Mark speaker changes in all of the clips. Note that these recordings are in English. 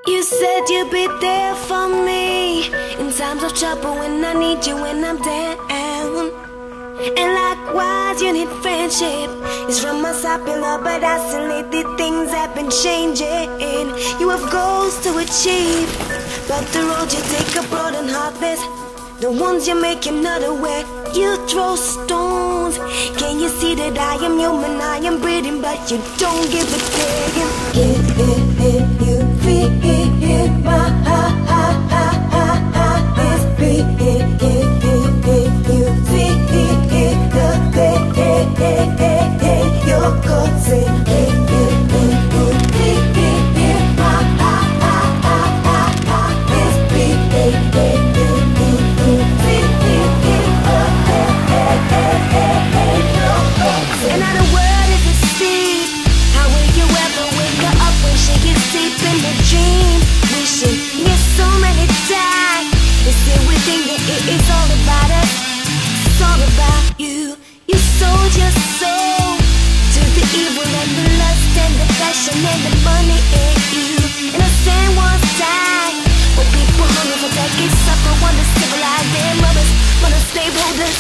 Speaker 1: You said you'd be there for me in times of trouble when I need you when I'm down. And likewise you need friendship. It's from my side below, but isolated things have been changing. You have goals to achieve, but the road you take a broad and harvest. The ones you make you're not aware. You throw stones. Can you see that I am human, I am breathing, but you don't give a damn. You feel my heart is beating. You feel the pain you're causing. Another word is a seed. How will you ever wake her up when she gets deep in the dream? Wishing yes so many times. It's still within you, it's all about us. It's all about you. You sold your soul to the evil and the lust and the passion and the money in you. And the same ones die. When people hungry for decades suffer, wanna civilize their mothers, wanna slaveholders.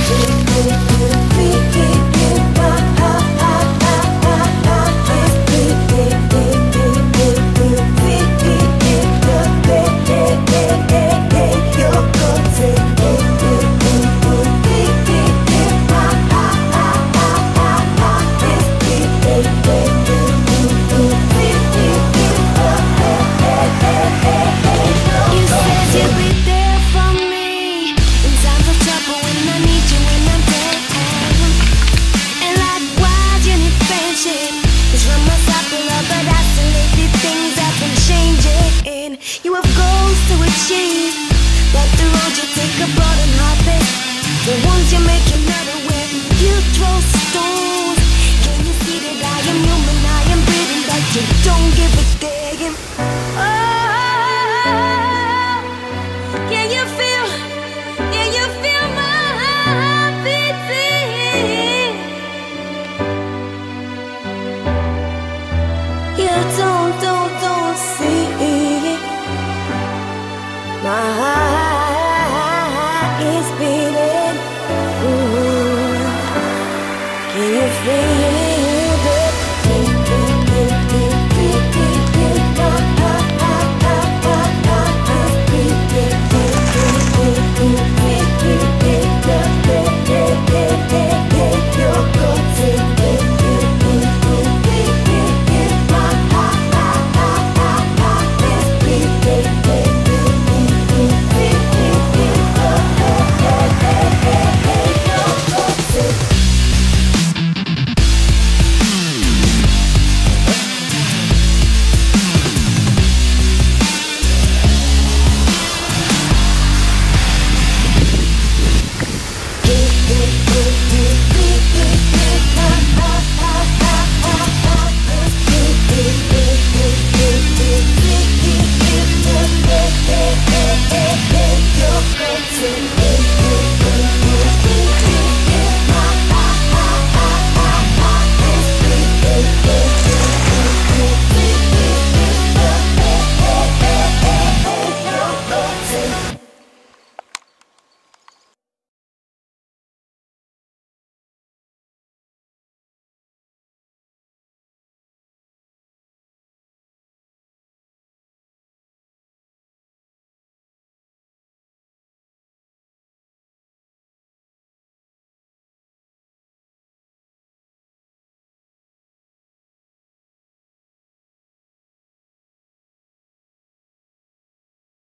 Speaker 1: You have goals to achieve, but the road you take a broad and harvest. The ones you make you're not aware. You throw stones. Can you see that I am human, I am breathing, but you don't give a damn. Oh.